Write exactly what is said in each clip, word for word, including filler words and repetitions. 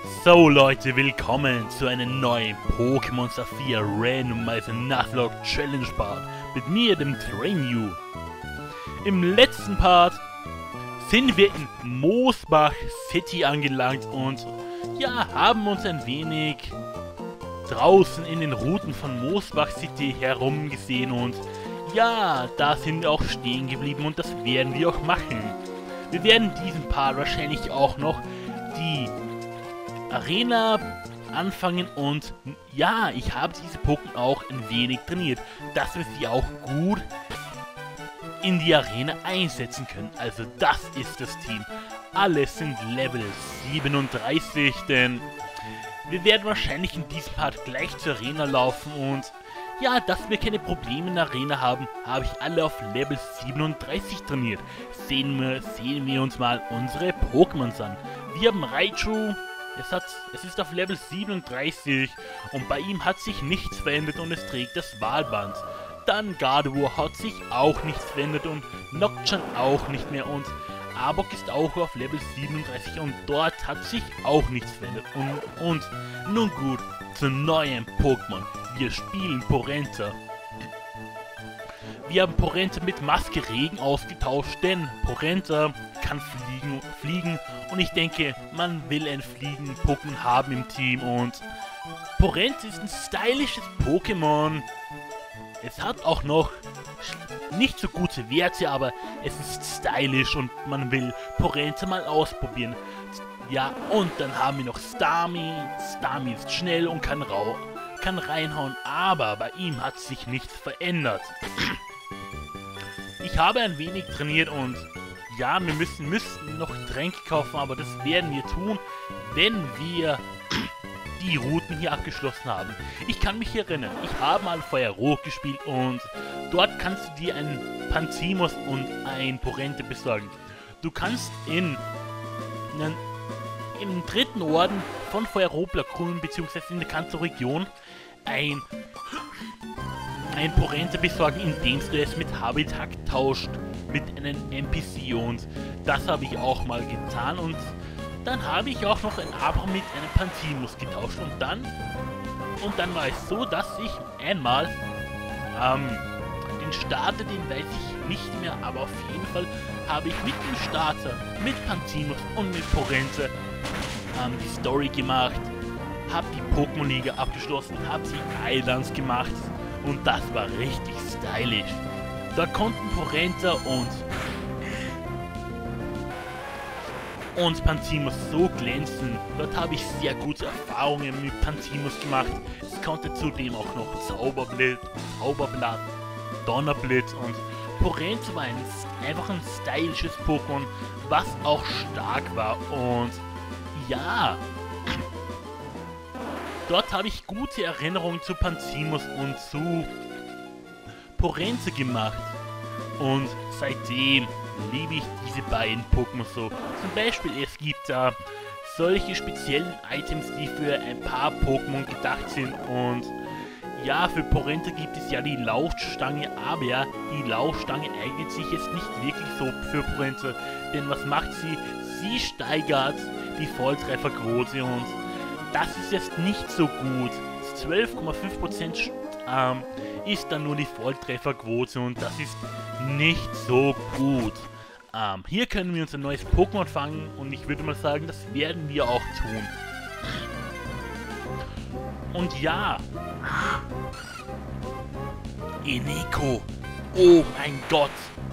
So Leute, willkommen zu einem neuen Pokémon Saphir Randomizer Nuzlocke Challenge Part mit mir, dem Trainu. Im letzten Part sind wir in Moosbach City angelangt und ja, haben uns ein wenig draußen in den Routen von Moosbach City herumgesehen und ja, da sind wir auch stehen geblieben und das werden wir auch machen. Wir werden diesen Part wahrscheinlich auch noch die Arena anfangen und ja, ich habe diese Pokémon auch ein wenig trainiert, dass wir sie auch gut in die Arena einsetzen können. Also das ist das Team. Alle sind Level siebenunddreißig, denn wir werden wahrscheinlich in diesem Part gleich zur Arena laufen und ja, dass wir keine Probleme in der Arena haben, habe ich alle auf Level siebenunddreißig trainiert. Sehen wir, sehen wir uns mal unsere Pokémons an. Wir haben Raichu. Es, hat, es ist auf Level siebenunddreißig und bei ihm hat sich nichts verändert und es trägt das Wahlband. Dann Gardevoir hat sich auch nichts verändert und Nocturne auch nicht mehr und Arbok ist auch auf Level siebenunddreißig und dort hat sich auch nichts verändert. Und, und nun gut, zu neuen Pokémon. Wir spielen Porenta. Wir haben Porenta mit Maske Regen ausgetauscht, denn Porenta kann fliegen, fliegen und ich denke, man will ein Fliegen-Pokémon haben im Team und Porenta ist ein stylisches Pokémon. Es hat auch noch nicht so gute Werte, aber es ist stylisch und man will Porenta mal ausprobieren. Ja, und dann haben wir noch Starmie. Starmie ist schnell und kann, rau kann reinhauen, aber bei ihm hat sich nichts verändert. Ich habe ein wenig trainiert und ja, wir müssen, müssten noch Tränke kaufen, aber das werden wir tun, wenn wir die Routen hier abgeschlossen haben. Ich kann mich erinnern, ich habe mal Feuerrot gespielt und dort kannst du dir einen Panzimus und ein Porenta besorgen. Du kannst in, in im dritten Orden von Feuerrot Grün bzw. in der Kanto-Region ein ein Porenta besorgen, indem du es mit Habitat tauscht, mit einem N P C und das habe ich auch mal getan und dann habe ich auch noch ein Abra mit einem Panzimus getauscht und dann und dann war es so, dass ich einmal ähm, den Starter, den weiß ich nicht mehr, aber auf jeden Fall habe ich mit dem Starter, mit Panzimus und mit Porenta ähm, die Story gemacht, habe die Pokémon-Liga abgeschlossen, habe die Islands gemacht. Und das war richtig stylisch. Da konnten Porenta und und Panzimus so glänzen. Dort habe ich sehr gute Erfahrungen mit Panzimus gemacht. Es konnte zudem auch noch Zauberblitz, Zauberblatt, Donnerblitz und Porenta war ein, einfach ein stylisches Pokémon, was auch stark war. Und ja, dort habe ich gute Erinnerungen zu Panzimus und zu Porenta gemacht. Und seitdem liebe ich diese beiden Pokémon so. Zum Beispiel, es gibt da äh, solche speziellen Items, die für ein paar Pokémon gedacht sind. Und ja, für Porenta gibt es ja die Lauschstange, aber ja, die Lauschstange eignet sich jetzt nicht wirklich so für Porenta. Denn was macht sie? Sie steigert die Volltrefferquote und das ist jetzt nicht so gut. zwölf Komma fünf Prozent ähm, ist dann nur die Volltrefferquote und das ist nicht so gut. Ähm, hier können wir uns ein neues Pokémon fangen und ich würde mal sagen, das werden wir auch tun. Und ja. Eneko. Oh mein Gott.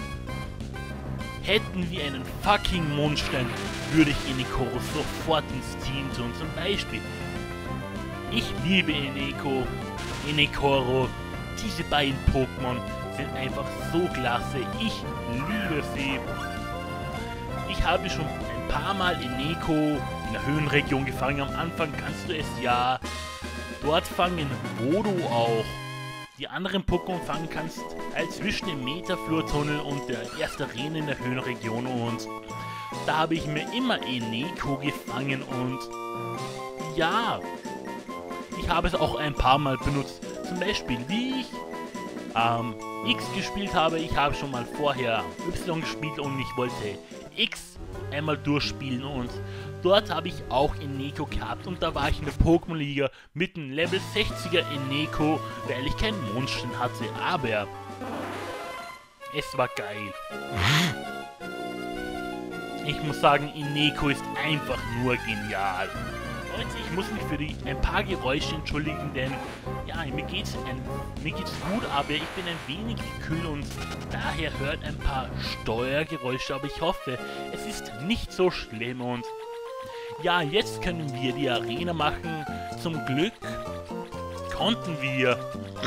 Hätten wir einen fucking Mondstein, würde ich Enekoro sofort ins Team tun. Zum Beispiel, ich liebe Eneko, Enekoro. Diese beiden Pokémon sind einfach so klasse. Ich liebe sie. Ich habe schon ein paar Mal Eneko in der Höhenregion gefangen. Am Anfang kannst du es ja dort fangen, wo du auch die anderen Pokémon fangen kannst, halt zwischen dem Metaflurtunnel und der ersten Arena in der Höhenregion und da habe ich mir immer Eneko gefangen und ja, ich habe es auch ein paar Mal benutzt. Zum Beispiel, wie ich ähm, X gespielt habe, ich habe schon mal vorher Y gespielt und ich wollte X einmal durchspielen und Dort habe ich auch Eneko gehabt und da war ich in der Pokémon-Liga mit einem Level sechziger Eneko, weil ich kein Mondstein hatte, aber es war geil. Ich muss sagen, Eneko ist einfach nur genial. Leute, ich muss mich für die, ein paar Geräusche entschuldigen, denn ja, mir geht's, ein, mir geht's gut, aber ich bin ein wenig kühl und daher hört ein paar Steuergeräusche, aber ich hoffe, es ist nicht so schlimm und ja, jetzt können wir die Arena machen. Zum Glück konnten wir,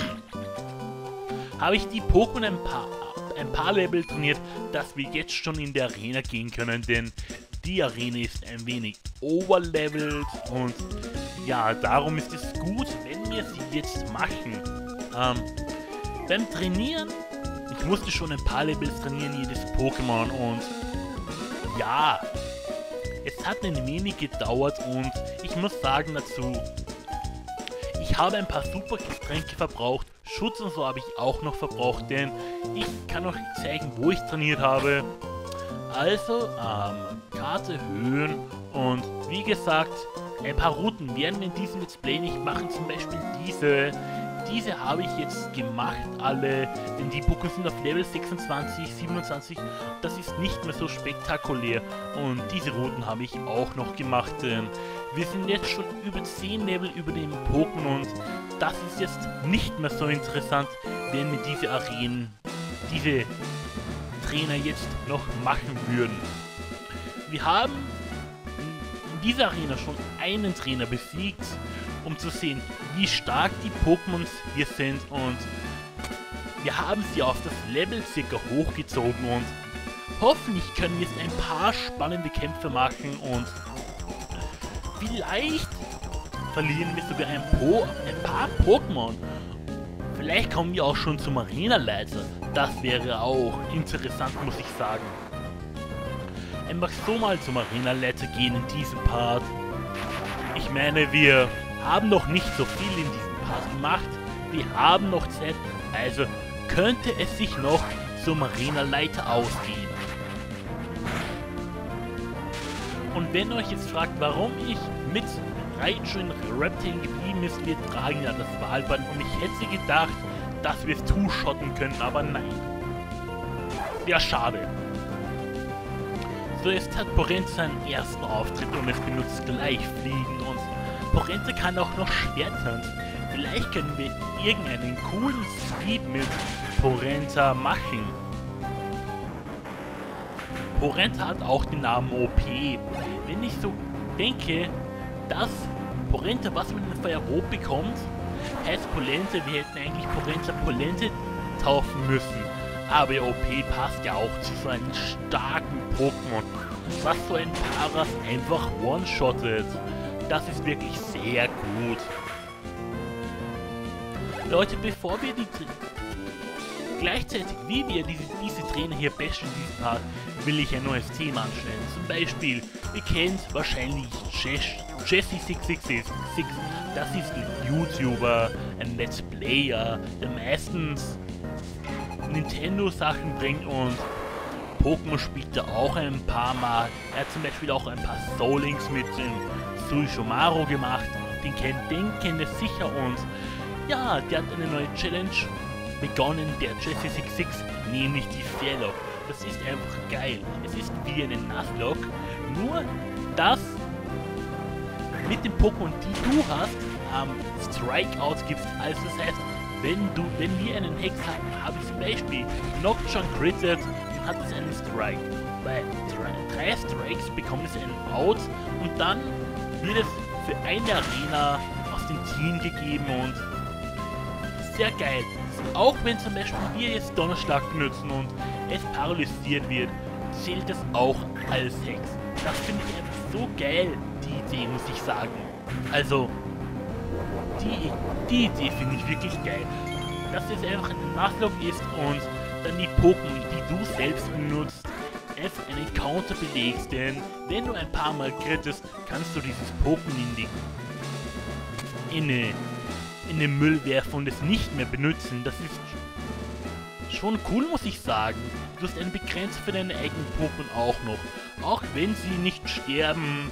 habe ich die Pokémon ein paar, ein paar Level trainiert, dass wir jetzt schon in der Arena gehen können, denn die Arena ist ein wenig overlevelt und ja, darum ist es gut, wenn wir sie jetzt machen. Ähm, beim Trainieren, ich musste schon ein paar Levels trainieren, jedes Pokémon und ja, es hat ein wenig gedauert und ich muss sagen dazu, ich habe ein paar super Getränke verbraucht, Schutz und so habe ich auch noch verbraucht, denn ich kann euch zeigen, wo ich trainiert habe. Also, ähm, Karte, Höhen und wie gesagt, ein paar Routen werden wir in diesem Let's Play nicht machen, zum Beispiel diese. Diese habe ich jetzt gemacht, alle, denn die Pokémon sind auf Level sechsundzwanzig, siebenundzwanzig, das ist nicht mehr so spektakulär und diese Routen habe ich auch noch gemacht, denn wir sind jetzt schon über zehn Level über den Pokémon und das ist jetzt nicht mehr so interessant, wenn wir diese Arenen, diese Trainer jetzt noch machen würden. Wir haben in dieser Arena schon einen Trainer besiegt, um zu sehen, wie stark die Pokémons hier sind und wir haben sie auf das Level circa hochgezogen und hoffentlich können wir jetzt ein paar spannende Kämpfe machen und vielleicht verlieren wir sogar ein, po ein paar Pokémon. Vielleicht kommen wir auch schon zum Arenaleiter. Das wäre auch interessant, muss ich sagen. Einfach so mal zum Arenaleiter gehen in diesem Part. Ich meine, wir haben noch nicht so viel in diesem Part gemacht. Wir haben noch Zeit, also könnte es sich noch zum Arenaleiter ausgehen. Und wenn euch jetzt fragt, warum ich mit Raichu in Reptile geblieben ist, wir tragen ja das Wahlband und ich hätte gedacht, dass wir es two-shotten können, aber nein. Ja, schade. So, jetzt hat Porenta seinen ersten Auftritt und es benutzt gleich Fliegen und Porenta kann auch noch Schwertanz. Vielleicht können wir irgendeinen coolen Speed mit Porenta machen. Porenta hat auch den Namen O P. Wenn ich so denke, dass Porenta was mit dem Feuerrot bekommt, heißt Polente, wir hätten eigentlich Porenta Polente taufen müssen. Aber O P passt ja auch zu so einem starken Pokémon, was so ein Paras einfach one-shottet. Das ist wirklich sehr gut. Leute, bevor wir die... Gleichzeitig, wie wir diese, diese Trainer hier bashen in diesem Part, will ich ein neues Thema anstellen. Zum Beispiel, ihr kennt wahrscheinlich Jesse sechs sechs sechs. Das ist ein YouTuber, ein Let's Player, der meistens Nintendo-Sachen bringt und Pokémon spielt er auch ein paar Mal. Er hat zum Beispiel auch ein paar Soul-Links mit dem Suishomaru gemacht. Den kennt, den kennt ihr sicher und ja, der hat eine neue Challenge begonnen, der Jesse sechs sechs, nämlich die Fairlock. Das ist einfach geil. Es ist wie eine Nuzlocke, nur dass mit den Pokémon, die du hast, ähm, Strikeouts gibt. Also das heißt, wenn du, wenn wir einen Hex haben, habe ich zum Beispiel Nocturne critted, dann hat es einen Strike. Bei drei Strikes bekommt es einen Out und dann wird es für eine Arena aus dem Team gegeben und sehr geil. Auch wenn zum Beispiel wir jetzt Donnerschlag benutzen und es paralysiert wird, zählt es auch als Hex. Das finde ich einfach so geil, die Idee, muss ich sagen. Also, die, die Idee finde ich wirklich geil. Dass es einfach ein Nuzlocke ist und dann die Pokémon, die du selbst benutzt, einfach einen Counter belegst, denn wenn du ein paar Mal krittest, kannst du dieses Pokémon in die in, eine, in den Müll werfen und es nicht mehr benutzen. Das ist schon cool, muss ich sagen. Du hast eine Begrenzung für deine eigenen Pokémon auch noch. Auch wenn sie nicht sterben,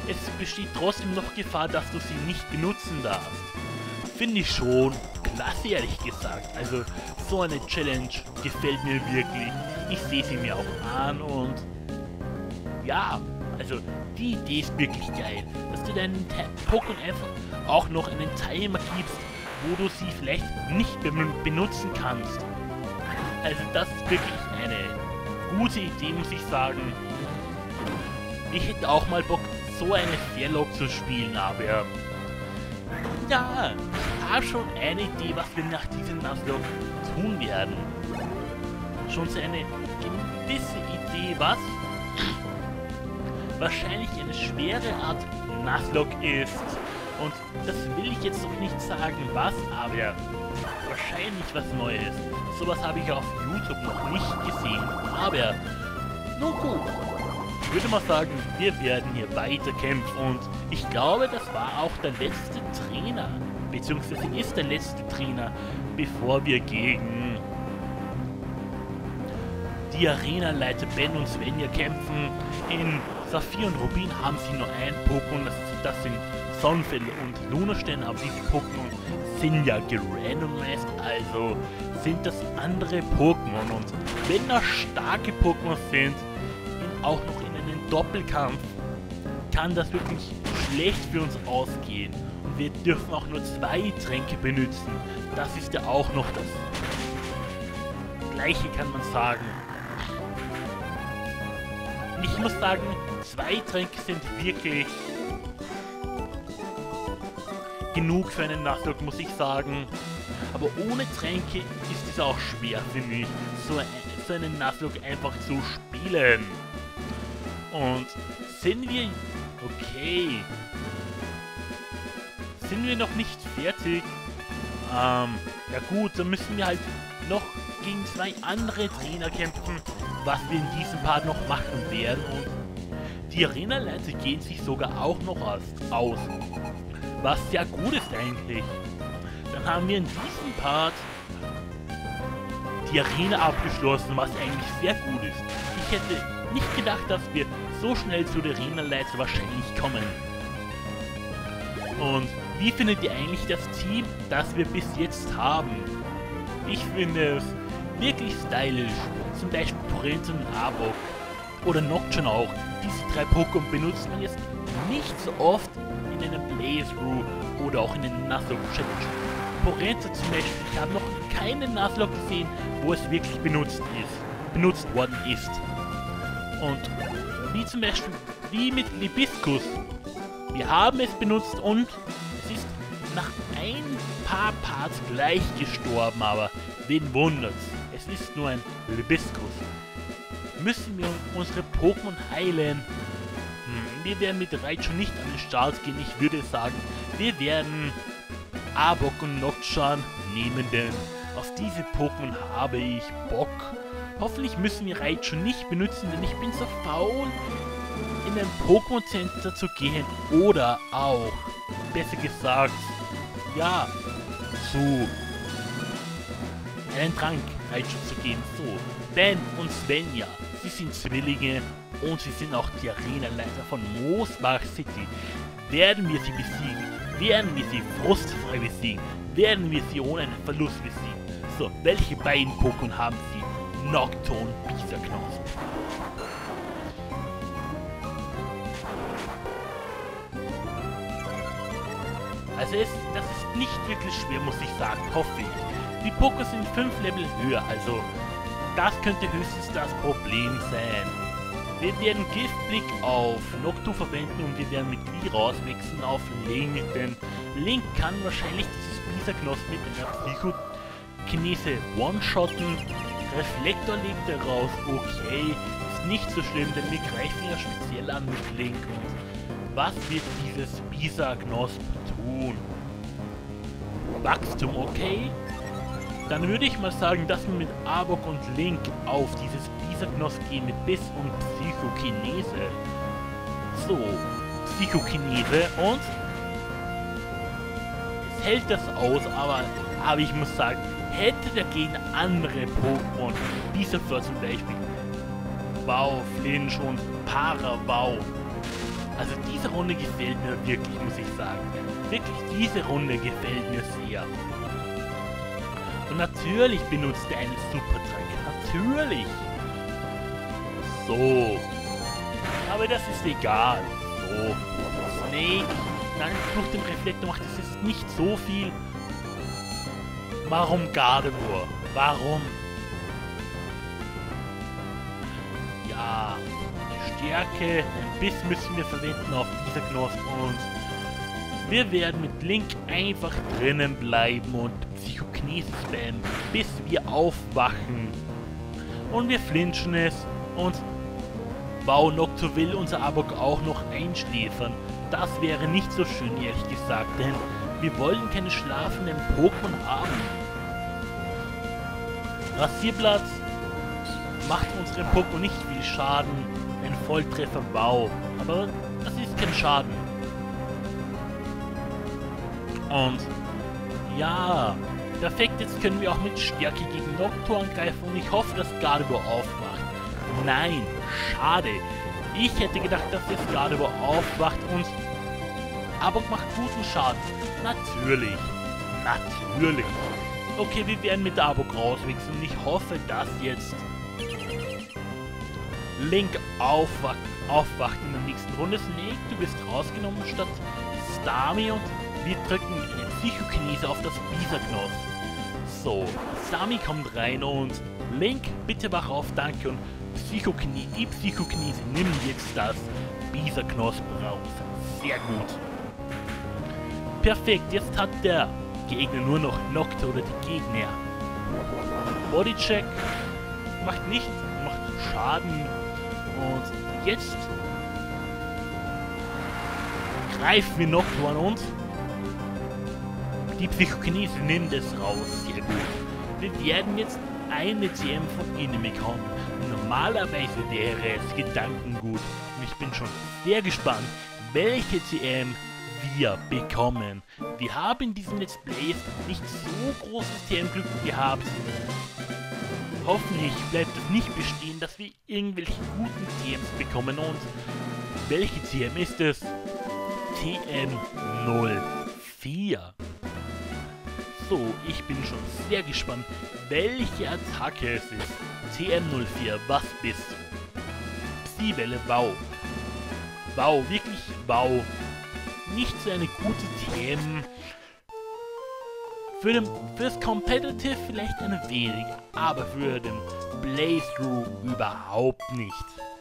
es besteht trotzdem noch Gefahr, dass du sie nicht benutzen darfst. Finde ich schon klasse, ehrlich gesagt. Also so eine Challenge gefällt mir wirklich. Ich sehe sie mir auch an und ja, also die Idee ist wirklich geil, dass du deinen Pokémon einfach auch noch einen Timer gibst, wo du sie vielleicht nicht be benutzen kannst. Also das ist wirklich eine gute Idee, muss ich sagen. Ich hätte auch mal Bock, so eine Fairlog zu spielen, aber ja, ich habe schon eine Idee, was wir nach diesem Nuzlocke tun werden. Schon so eine gewisse Idee, was wahrscheinlich eine schwere Art Nuzlocke ist. Und das will ich jetzt noch nicht sagen, was, aber wahrscheinlich was Neues. Sowas habe ich auf YouTube noch nicht gesehen, aber nun gut. Ich würde mal sagen, wir werden hier weiter kämpfen und ich glaube, das war auch der letzte Trainer, beziehungsweise ist der letzte Trainer, bevor wir gegen die Arenaleiter Ben und Svenja kämpfen. In Saphir und Rubin haben sie nur ein Pokémon, das, das sind Sonnenfell und Lunastern, aber diese Pokémon sind ja gerandomized, also sind das andere Pokémon und wenn das starke Pokémon sind, in, auch noch in einem Doppelkampf, kann das wirklich schlecht für uns ausgehen und wir dürfen auch nur zwei Tränke benutzen. Das ist ja auch noch das Gleiche, kann man sagen. Ich muss sagen, zwei Tränke sind wirklich genug für einen Nuzlocke, muss ich sagen. Aber ohne Tränke ist es auch schwer für mich, so, so einen Nuzlocke einfach zu spielen. Und sind wir... Okay. Sind wir noch nicht fertig? Ähm, ja gut, dann müssen wir halt noch gegen zwei andere Trainer kämpfen, was wir in diesem Part noch machen werden. Und die Arenaleiter gehen sich sogar auch noch aus, aus. Was sehr gut ist eigentlich. Dann haben wir in diesem Part die Arena abgeschlossen, was eigentlich sehr gut ist. Ich hätte nicht gedacht, dass wir so schnell zu der Arenaleiter wahrscheinlich kommen. Und wie findet ihr eigentlich das Team, das wir bis jetzt haben? Ich finde es wirklich stylisch. Zum Beispiel Porenta und Arbok. Oder Nocturne auch. Diese drei Pokémon benutzt man jetzt nicht so oft in einem Blaze-Brew oder auch in den Nuzlocke-Challenge. Porenta zum Beispiel, ich habe noch keinen Nuzlocke gesehen, wo es wirklich benutzt ist, benutzt worden ist. Und wie zum Beispiel, wie mit Libiscus. Wir haben es benutzt und es ist nach ein paar Parts gleich gestorben, aber wen wundert's? Es ist nur ein Libiscus. Müssen wir unsere Pokémon heilen? Hm, wir werden mit Raichu nicht an den Start gehen. Ich würde sagen, wir werden Arbok und Nocturne nehmen, denn auf diese Pokémon habe ich Bock. Hoffentlich müssen wir Raichu nicht benutzen, denn ich bin so faul, in ein Pokémon Center zu gehen oder auch, besser gesagt, ja, zu einen Trank Raichu zu gehen. So, Ben und Svenja, sie sind Zwillinge und sie sind auch die Arenaleiter von Moosbach City. Werden wir sie besiegen? Werden wir sie frustfrei besiegen? Werden wir sie ohne einen Verlust besiegen? So, welche beiden Pokémon haben sie? Nocturne, Bisaknosp. Also es, das ist nicht wirklich schwer, muss ich sagen, hoffe ich. Die Pokémon sind fünf Level höher, also das könnte höchstens das Problem sein. Wir werden Giftblick auf Noctu verwenden und wir werden mit Lee rauswechseln auf Link, denn Link kann wahrscheinlich dieses Bisaknosp mit einer Psychokinese one-shotten. Reflektor legt er raus, okay, ist nicht so schlimm, denn wir greifen ja speziell an mit Link. Und was wird dieses Bisaknosp tun? Wachstum, okay? Dann würde ich mal sagen, dass wir mit Arbok und Link auf dieses Bisaknosp gehen mit Biss und Psychokinese. So, Psychokinese und es hält das aus, aber, aber ich muss sagen, hätte dagegen andere Pokémon, Bisaflor zum Beispiel, Wow, Flinch und Para-Wow, Also diese Runde gefällt mir wirklich, muss ich sagen. Wirklich, diese Runde gefällt mir sehr. Und natürlich benutzt er einen Supertrank. Natürlich. So. Aber das ist egal. So. Snake. Nein, durch den Reflektor macht es jetzt nicht so viel. Warum Gardevoir? Warum? Ja. Stärke. Ein Biss müssen wir verwenden auf dieser Knospe. Und wir werden mit Link einfach drinnen bleiben und Psychokinese spammen, bis wir aufwachen. Und wir flinchen es. Und Wow, Nocto will unser Arbok auch noch einschläfern. Das wäre nicht so schön, ehrlich gesagt, denn wir wollen keine schlafenden Pokémon haben. Rasierblatt macht unseren Pokémon nicht viel Schaden. Ein Volltreffer, wow. Aber das ist kein Schaden. Und ja, perfekt, jetzt können wir auch mit Stärke gegen Nocto angreifen und ich hoffe, dass Gardevoir aufwacht. Nein, schade. Ich hätte gedacht, dass jetzt Gardevoir aufwacht und Arbok macht guten Schaden. Natürlich. Natürlich. Okay, wir werden mit Arbok rauswechseln und ich hoffe, dass jetzt Link aufwacht, aufwacht in der nächsten Runde. Snake, du bist rausgenommen statt Starmie und wir drücken eine Psychokinese auf das Bisaknos. So, Starmie kommt rein und Link, bitte wach auf, danke. Und Psychokinese, die Psychokinese nimmt jetzt das Bisaknos raus. Sehr gut. Perfekt, jetzt hat der Gegner nur noch Nocto oder die Gegner. Bodycheck macht nichts, macht Schaden. Und jetzt greifen wir Nocto an uns. Die Psychokinese nimmt es raus. Sehr gut. Wir werden jetzt eine T M von ihnen bekommen. Normalerweise wäre es Gedankengut. Und ich bin schon sehr gespannt, welche T M wir bekommen. Wir haben in diesem Let's Play nicht so großes T M-Glück gehabt. Hoffentlich bleibt es nicht bestehen, dass wir irgendwelche guten T Ms bekommen. Und welche T M ist es? T M null vier. So, ich bin schon sehr gespannt, welche Attacke es ist. T M null vier, was bist du? Psywelle, wow. Wow, wirklich wow. Nicht so eine gute T M. Für den, fürs Competitive vielleicht ein wenig, aber für den Playthrough überhaupt nicht.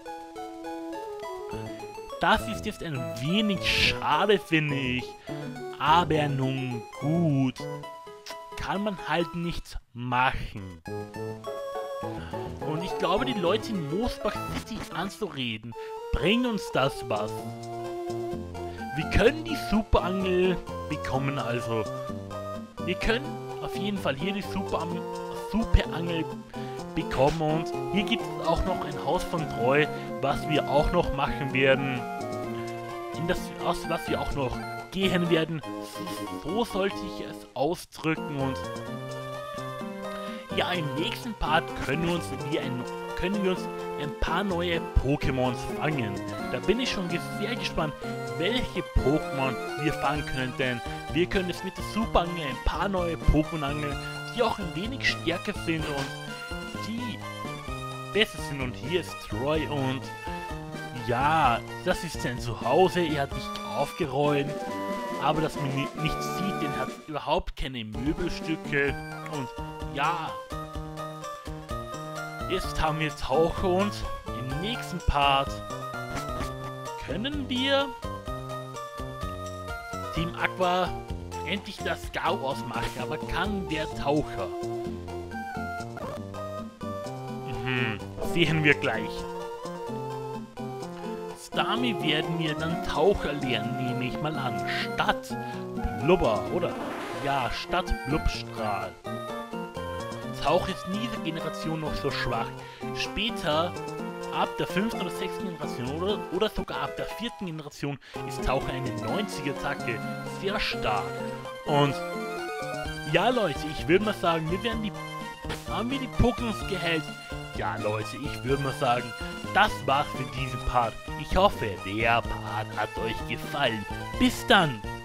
Das ist jetzt ein wenig schade, finde ich. Aber nun gut. Kann man halt nichts machen. Und ich glaube, die Leute in Moosbach City anzureden, bringt uns das was. Wir können die Superangel bekommen, also. Wir können auf jeden Fall hier die Superangel, Superangel bekommen und hier gibt es auch noch ein Haus von Treu, was wir auch noch machen werden. In das aus was wir auch noch gehen werden. So sollte ich es ausdrücken und ja, im nächsten Part können wir uns, wie ein, können wir uns ein paar neue Pokémons fangen. Da bin ich schon sehr gespannt, welche Pokémon wir fangen können, denn wir können es mit der Superangel ein paar neue Pokémon angeln, die auch ein wenig stärker sind und die besser sind. Und hier ist Troy und ja, das ist sein Zuhause, er hat nicht aufgeräumt, aber dass man nicht sieht, denn er hat überhaupt keine Möbelstücke und ja, jetzt haben wir Taucher und im nächsten Part können wir Team Aqua endlich das Gau ausmachen, aber kann der Taucher? Mhm, sehen wir gleich. Starmie werden wir dann Taucher lernen, nehme ich mal an. Statt Blubber, oder? Ja, statt Blubstrahl. Taucher ist in dieser Generation noch so schwach. Später, ab der fünften oder sechsten Generation oder, oder sogar ab der vierten Generation, ist Taucher eine neunziger-Attacke sehr stark. Und ja, Leute, ich würde mal sagen, wir werden die... Haben wir die Pokémons geheilt? Ja, Leute, ich würde mal sagen, das war's für diesen Part. Ich hoffe, der Part hat euch gefallen. Bis dann!